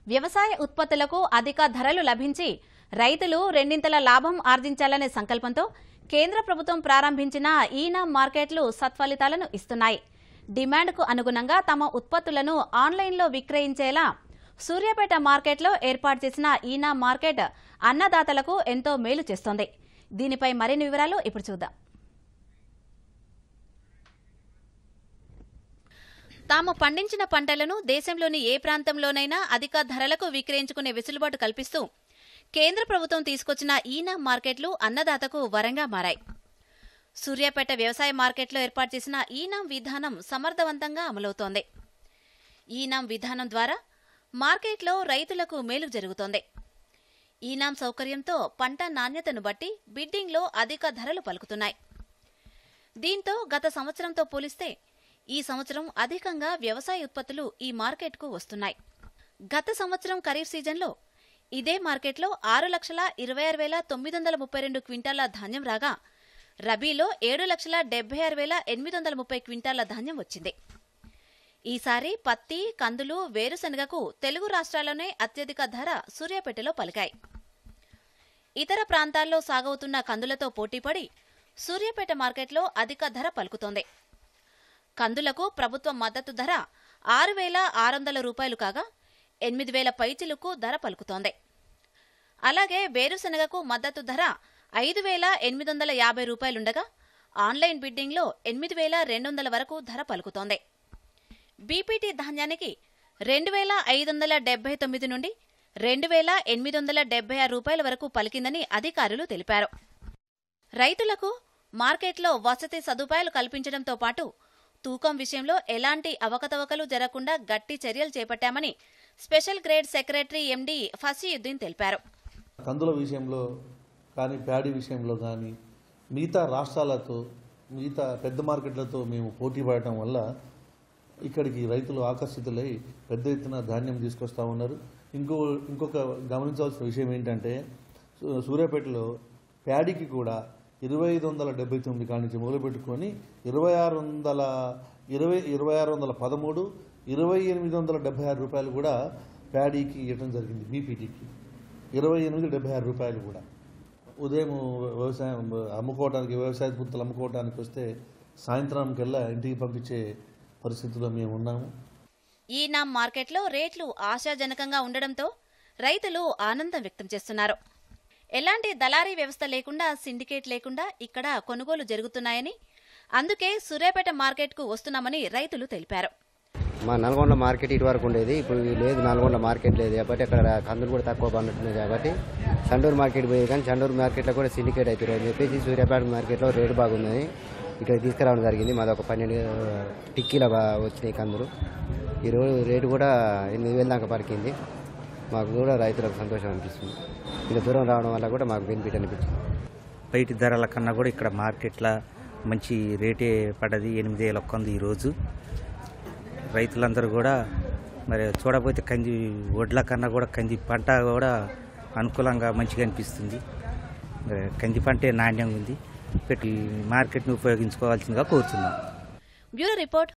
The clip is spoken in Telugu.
వ్యవసాయ ఉత్పత్తులకు అధిక ధరలు లభించి రైతులు రెండింతల లాభం ఆర్జించాలనే సంకల్పంతో కేంద్ర ప్రభుత్వం ప్రారంభించిన ఈనాం మార్కెట్లు సత్ఫలితాలను ఇస్తున్నాయి. డిమాండ్కు అనుగుణంగా తమ ఉత్పత్తులను ఆన్లైన్లో విక్రయించేలా సూర్యాపేట మార్కెట్లో ఏర్పాటు చేసిన ఈనాం మార్కెట్ అన్నదాతలకు ఎంతో మేలు చేస్తోంది. దీనిపై మరిన్ని వివరాలు ఇప్పుడు చూద్దాం. తాము పండించిన పంటలను దేశంలోని ఏ ప్రాంతంలోనైనా అధిక ధరలకు విక్రయించుకునే వెసులుబాటు కల్పిస్తూ కేంద్ర ప్రభుత్వం తీసుకొచ్చిన ఈనాం మార్కెట్లు అన్నదాతకు వరంగా మారాయి. సూర్యాపేట వ్యవసాయ మార్కెట్లో ఏర్పాటు చేసిన ఈనాం విధానం సమర్థవంతంగా అమలవుతోంది. ఈనాం విధానం ద్వారా మార్కెట్లో రైతులకు మేలు జరుగుతోంది. ఈనాం సౌకర్యంతో పంట నాణ్యతను బట్టి బిడ్డింగ్లో అధిక ధరలు పలుకుతున్నాయి. దీంతో గత సంవత్సరంతో పోలిస్తే ఈ సంవత్సరం అధికంగా వ్యవసాయ ఉత్పత్తులు ఈ మార్కెట్కు వస్తున్నాయి. గత సంవత్సరం ఖరీఫ్ సీజన్లో ఇదే మార్కెట్లో 6,26,932 క్వింటాల ధాన్యం రాగా రబీలో 7,76,830 క్వింటాల ధాన్యం వచ్చింది. ఈసారి పత్తి, కందులు, వేరుశనగకు తెలుగు రాష్ట్రాల్లోనే అత్యధిక ధర సూర్యాపేటలో పలికాయి. ఇతర ప్రాంతాల్లో సాగవుతున్న కందులతో పోటీపడి సూర్యాపేట మార్కెట్లో అధిక ధర పలుకుతోంది. కందులకు ప్రభుత్వ మద్దతు ధర 6,600 రూపాయలు కాగా 8,000 పైచిలుకు ధర పలుకుతోంది. అలాగే వేరుశనగకు మద్దతు ధర 5,850 రూపాయలుండగా ఆన్లైన్ బిడ్డింగ్లో 8,200 వరకు ధర పలుకుతోంది. బీపీటీ ధాన్యానికి 2,579 నుండి 2,876 రూపాయల వరకు పలికిందని అధికారులు తెలిపారు. రైతులకు మార్కెట్లో వసతి సదుపాయాలు కల్పించడంతో పాటు తూకం విషయంలో ఎలాంటి అవకతవకలు జరగకుండా గట్టి చర్యలు చేపట్టామని special grade secretary MD Fasiuddin తెలిపారు. కందుల విషయంలో కానీ ప్యాడీ విషయంలో కానీ మిగతా రాష్ట్రాలతో మిగతా పెద్ద మార్కెట్లతో మేము పోటీ పడటం వల్ల ఇక్కడికి రైతులు ఆకర్షితులై పెద్ద ఎత్తున ధాన్యం తీసుకొస్తా ఉన్నారు. ఇంకొక గమనించవలసిన విషయం ఏంటంటే సూర్యాపేటలో ప్యాడీకి కూడా 2,579 కాడి నుంచి మొదలుపెట్టుకొని 2,613, 2,876 రూపాయలు కూడా ప్యాడీకి ఇవ్వడం జరిగింది. బీపీటీకి 2,876 రూపాయలు కూడా. ఉదయం వ్యవసాయం అమ్ముకోవడానికి వ్యవసాయ ఉత్పత్తులు అమ్ముకోవడానికి వస్తే సాయంత్రంకల్లా ఇంటికి పంపించే పరిస్థితుల్లో మేము ఉన్నాము. ఈనాం మార్కెట్లో రేట్లు ఆశాజనకంగా ఉండడంతో రైతులు ఆనందం వ్యక్తం చేస్తున్నారు. ఎలాంటి దళారీ వ్యవస్థ లేకుండా, సిండికేట్ లేకుండా ఇక్కడ కొనుగోలు జరుగుతున్నాయని, అందుకే సూర్యాపేట మార్కెట్కు వస్తున్నామని రైతులు తెలిపారు. మా నల్గొండ మార్కెట్ ఇటు వరకు ఉండేది, ఇప్పుడు లేదు. నల్గొండ మార్కెట్ లేదు కాబట్టి అక్కడ కందులు కూడా తక్కువ పడుతున్నాయి కాబట్టి చండూరు మార్కెట్ పోయేది. కానీ చండూరు మార్కెట్లో కూడా సిండికేట్ అవుతుంది అని చెప్పేసి సూర్యాపేట మార్కెట్లో రేటు బాగుందని ఇక్కడ తీసుకురావడం జరిగింది. మాది ఒక 12 టిక్కీల వచ్చినాయి కందులు. ఈరోజు రేటు కూడా 8,000 దాకా పలికింది. మాకు కూడా రైతులకు సంతోషం అనిపిస్తుంది. ఇంత దూరం రావడం వల్ల కూడా మాకు బెనిఫిట్ అనిపించింది. బయటి ధరల కన్నా కూడా ఇక్కడ మార్కెట్లో మంచి రేటే పడ్డది. 8,000 కొంది ఈరోజు. రైతులందరూ కూడా మరి చూడబోతే కంది వడ్ల కన్నా కూడా కంది పంట కూడా అనుకూలంగా మంచిగా అనిపిస్తుంది. కంది పంటే నాణ్యంగా ఉంది. పెట్టి మార్కెట్ను ఉపయోగించుకోవాల్సిందిగా కోరుతున్నాం. Bureau report,